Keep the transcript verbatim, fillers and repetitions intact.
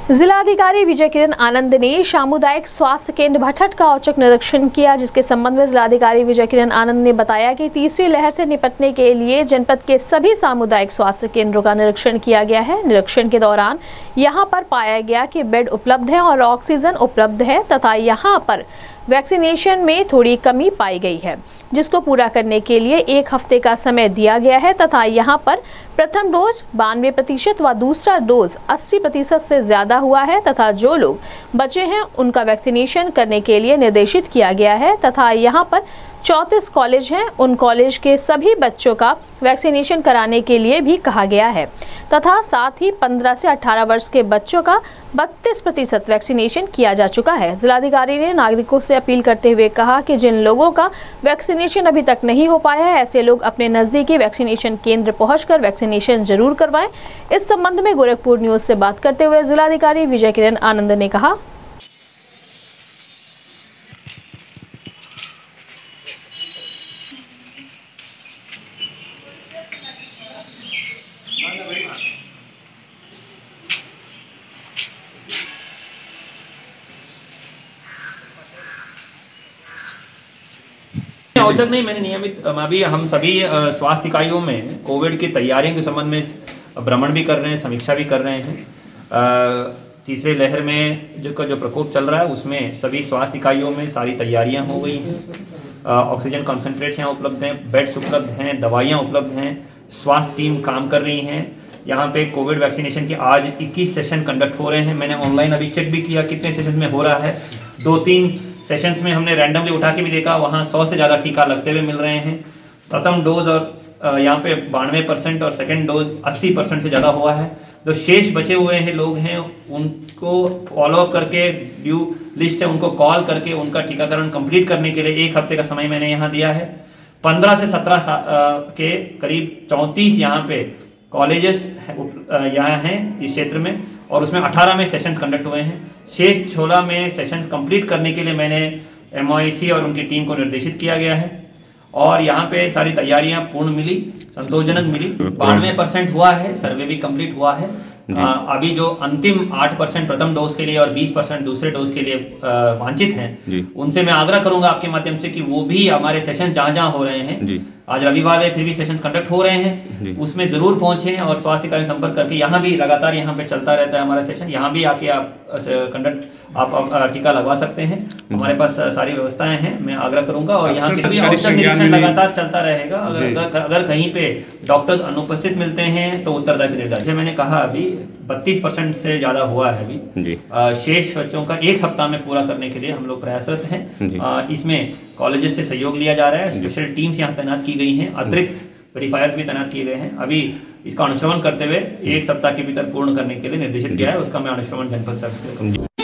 जिलाधिकारी विजय किरण आनंद ने सामुदायिक स्वास्थ्य केंद्र भटहट का औचक निरीक्षण किया, जिसके संबंध में जिलाधिकारी विजय किरण आनंद ने बताया कि तीसरी लहर से निपटने के लिए जनपद के सभी सामुदायिक स्वास्थ्य केंद्रों का निरीक्षण किया गया है। निरीक्षण के दौरान यहां पर पाया गया कि बेड उपलब्ध है और ऑक्सीजन उपलब्ध है तथा यहां पर वैक्सीनेशन में थोड़ी कमी पाई गई है, जिसको पूरा करने के लिए एक हफ्ते का समय दिया गया है तथा यहाँ पर प्रथम डोज बानवे प्रतिशत व दूसरा डोज अस्सी प्रतिशत से ज्यादा हुआ है तथा जो लोग बचे हैं उनका वैक्सीनेशन करने के लिए निर्देशित किया गया है तथा यहाँ पर चौंतीस कॉलेज हैं, उन कॉलेज के सभी बच्चों का वैक्सीनेशन कराने के लिए भी कहा गया है तथा साथ ही पंद्रह से अठारह वर्ष के बच्चों का बत्तीस प्रतिशत वैक्सीनेशन किया जा चुका है। जिलाधिकारी ने नागरिकों से अपील करते हुए कहा कि जिन लोगों का वैक्सीनेशन अभी तक नहीं हो पाया है, ऐसे लोग अपने नजदीकी वैक्सीनेशन केंद्र पहुंचकर वैक्सीनेशन जरूर करवाएं। इस संबंध में गोरखपुर न्यूज से बात करते हुए जिलाधिकारी विजय किरण आनंद ने कहा, औचक नहीं, मैंने नियमित अभी हम सभी स्वास्थ्य इकाइयों में कोविड की तैयारियों के संबंध में भ्रमण भी कर रहे हैं, समीक्षा भी कर रहे हैं। तीसरे लहर में जो का जो प्रकोप चल रहा है उसमें सभी स्वास्थ्य इकाइयों में सारी तैयारियां हो गई हैं। ऑक्सीजन कॉन्सेंट्रेट्स यहाँ उपलब्ध हैं, बेड्स उपलब्ध हैं, दवाइयाँ उपलब्ध हैं, स्वास्थ्य टीम काम कर रही हैं। यहाँ पे कोविड वैक्सीनेशन के आज इक्कीस सेशन कंडक्ट हो रहे हैं। मैंने ऑनलाइन अभी चेक भी किया कितने सेशन में हो रहा है। दो तीन सेशंस में हमने रैंडमली उठा के भी देखा, वहाँ सौ से ज़्यादा टीका लगते हुए मिल रहे हैं। प्रथम डोज और यहाँ पे बानवे परसेंट और सेकेंड डोज अस्सी परसेंट से ज़्यादा हुआ है। जो शेष बचे हुए हैं लोग हैं उनको फॉलोअप करके ड्यू लिस्ट से उनको कॉल करके उनका टीकाकरण कंप्लीट करने के लिए एक हफ्ते का समय मैंने यहाँ दिया है। पंद्रह से सत्रह के करीब चौंतीस यहाँ पे कॉलेजेस यहाँ हैं इस क्षेत्र में और उसमें अठारह में सेशंस कंडक्ट हुए हैं। शेष सोलह में सेशंस कंप्लीट करने के लिए मैंने एमओआईसी और उनकी टीम को निर्देशित किया गया है और यहाँ पे सारी तैयारियां पूर्ण मिली, संतोषजनक मिली। बानवे परसेंट हुआ है, सर्वे भी कंप्लीट हुआ है। आ, अभी जो अंतिम आठ परसेंट प्रथम डोज के लिए और बीस परसेंट दूसरे डोज के लिए वांछित हैं, उनसे मैं आग्रह करूंगा आपके माध्यम से कि वो भी हमारे सेशन जहां जहां हो रहे हैं, आज रविवार है फिर भी सेशन कंडक्ट हो रहे हैं, उसमें जरूर पहुंचे और स्वास्थ्य कार्य संपर्क करके यहाँ भी लगातार यहाँ पे चलता रहता है हमारा सेशन। यहाँ भी आके आप कंडक्ट आप टीका लगवा सकते हैं, हमारे पास सारी व्यवस्थाएं हैं। मैं आग्रह करूंगा और यहाँ भी औचक निरीक्षण लगातार चलता रहेगा। अगर अगर कहीं पे डॉक्टर्स अनुपस्थित मिलते हैं तो उत्तरदायी निर्धारित। जैसे मैंने कहा अभी बत्तीस परसेंट से ज्यादा हुआ है अभी। शेष बच्चों का एक सप्ताह में पूरा करने के लिए हम लोग प्रयासरत हैं। इसमें कॉलेजेस से सहयोग लिया जा रहा है, स्पेशल टीम्स यहाँ तैनात की गई हैं, अतिरिक्त वेरीफायर्स भी तैनात किए गए हैं। अभी इसका अनुश्रवण करते हुए एक सप्ताह के भीतर पूर्ण करने के लिए निर्देशित किया है, उसका मैं अनुश्रवण जनपद से